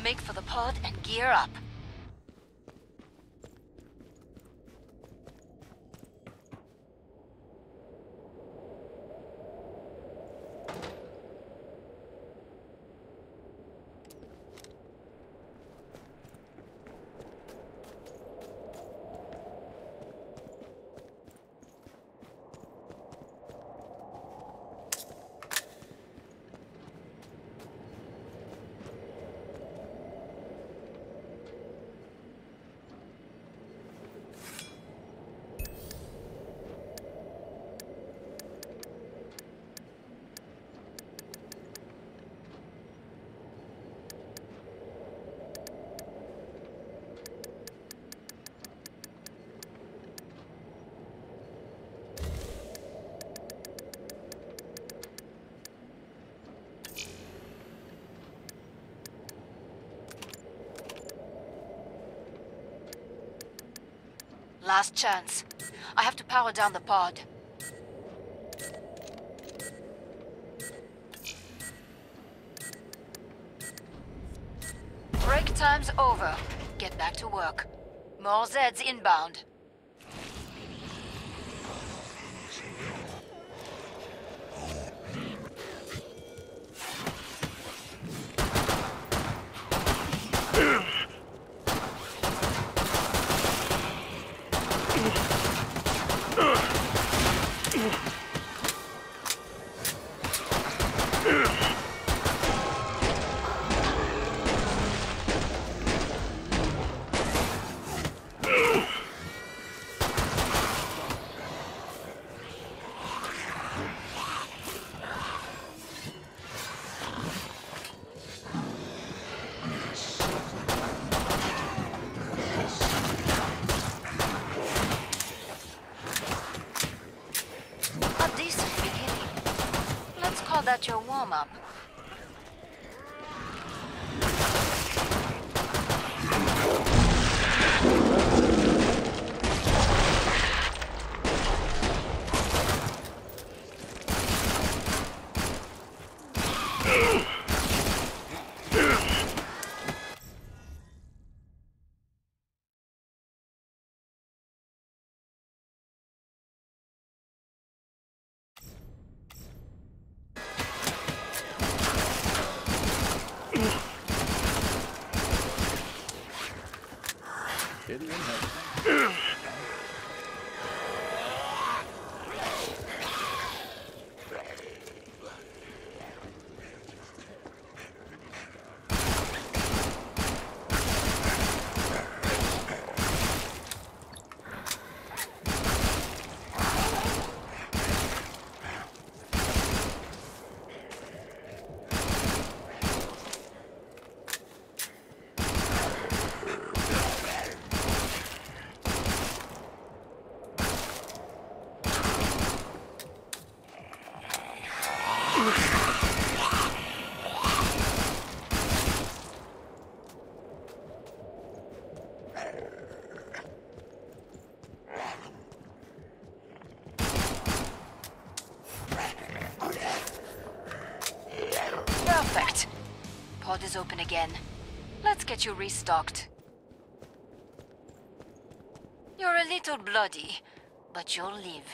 make for the pod and gear up. Last chance. I have to power down the pod. Break time's over. Get back to work. More Zeds inbound. That's your warm-up. Perfect. Pod is open again. Let's get you restocked. You're a little bloody, but you'll live.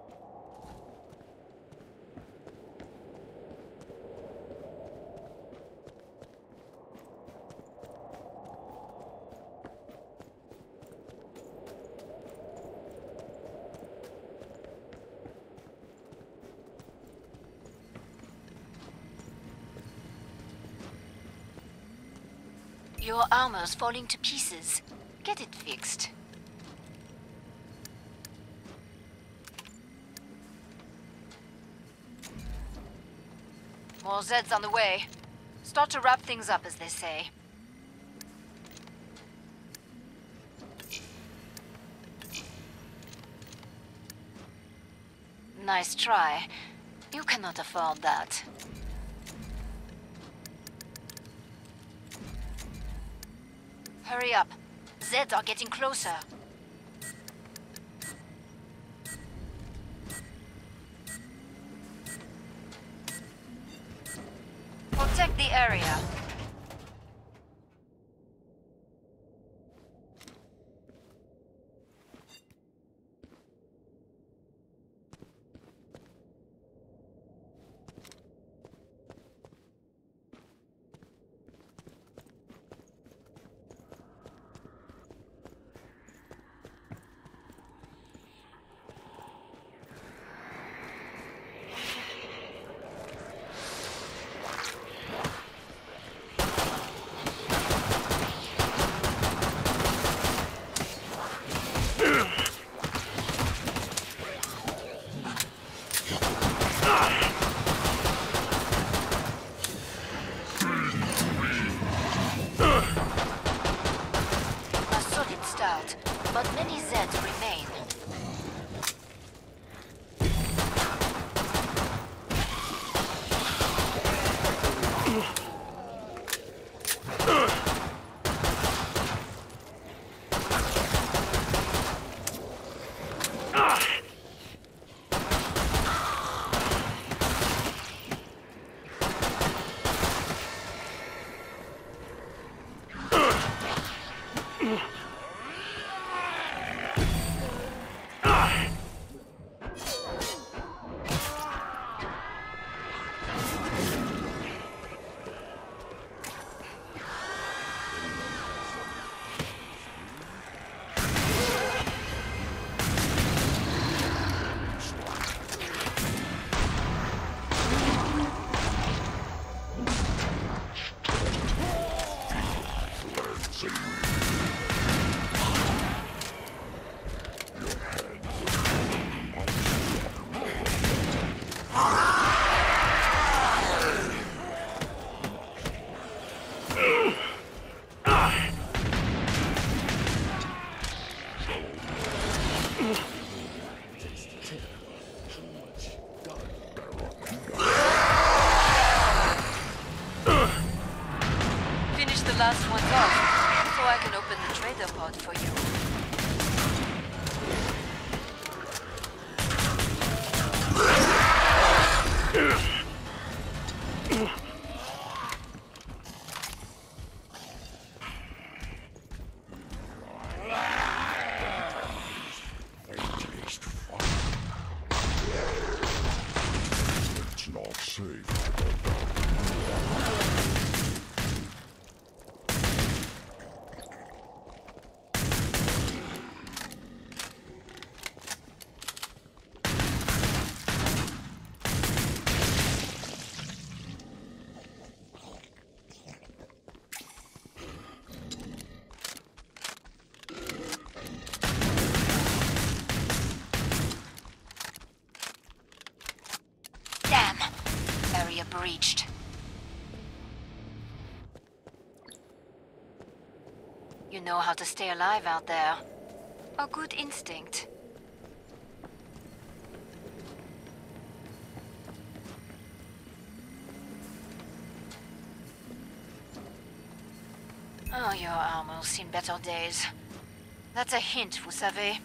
Your armor's falling to pieces. Get it fixed. More Zeds on the way. Start to wrap things up, as they say. Nice try. You cannot afford that. Hurry up. Zeds are getting closer. Protect the area. but many Zeds remain. Finish the last ones off, so I can open the trader pod for you. It's not safe. Damn! Area breached. You know how to stay alive out there. A good instinct. Oh, your armor's seen better days. That's a hint, vous savez.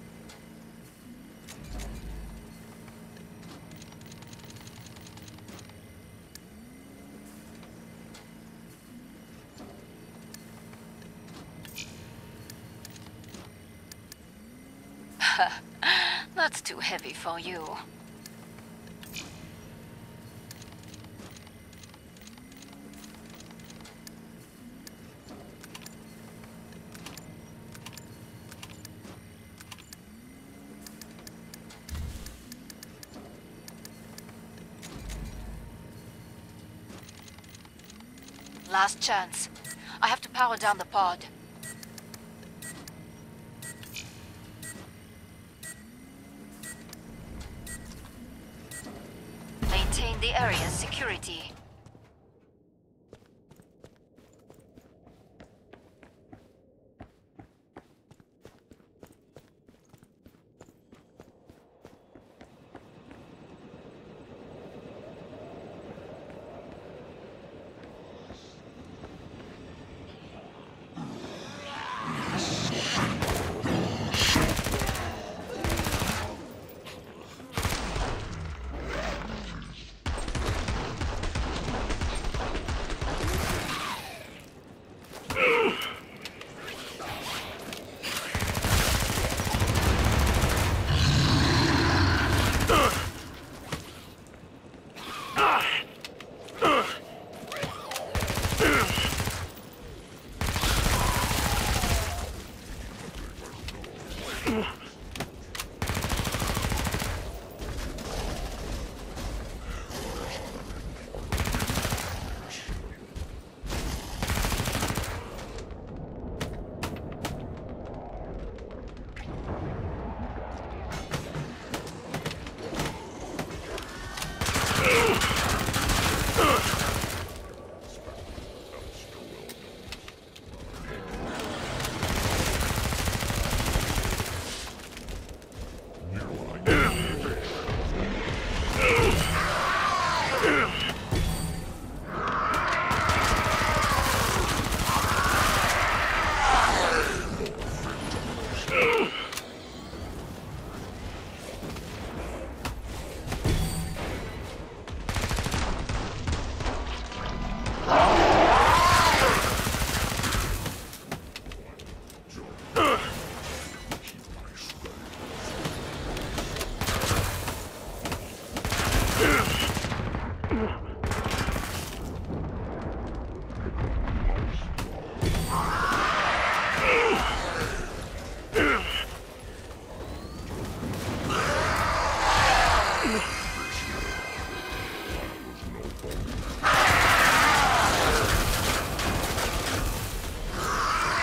That's too heavy for you. Last chance. I have to power down the pod. Maintain the area's security.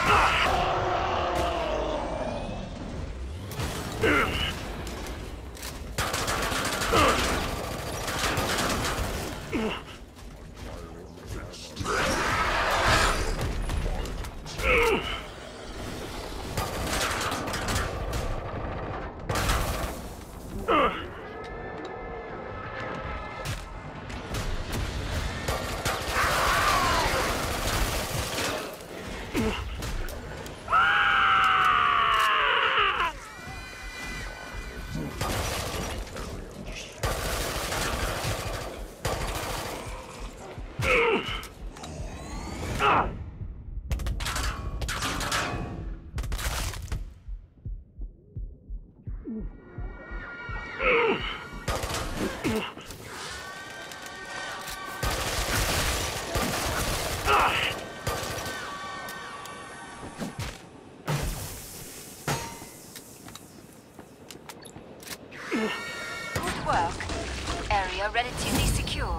Good work. Area relatively secure.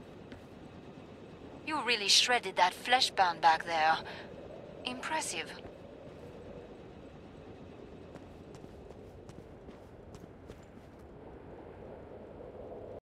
You really shredded that fleshbound back there. Impressive.